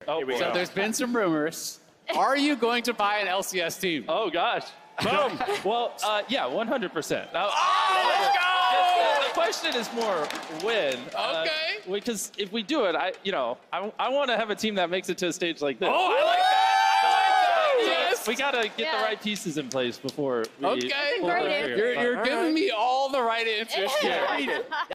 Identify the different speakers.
Speaker 1: Oh,
Speaker 2: So there's been some rumors. Are you going to buy an LCS team?
Speaker 1: Oh, gosh. Boom. Well, yeah, 100%. Now,
Speaker 2: let's go!
Speaker 1: The question is more when.
Speaker 2: Okay.
Speaker 1: Because if we do it, I want to have a team that makes it to a stage like this.
Speaker 2: Oh, I like that. Yes.
Speaker 1: We got to get the right pieces in place before we
Speaker 2: Okay.
Speaker 1: pull the trigger.
Speaker 2: You're giving me all the right answers here.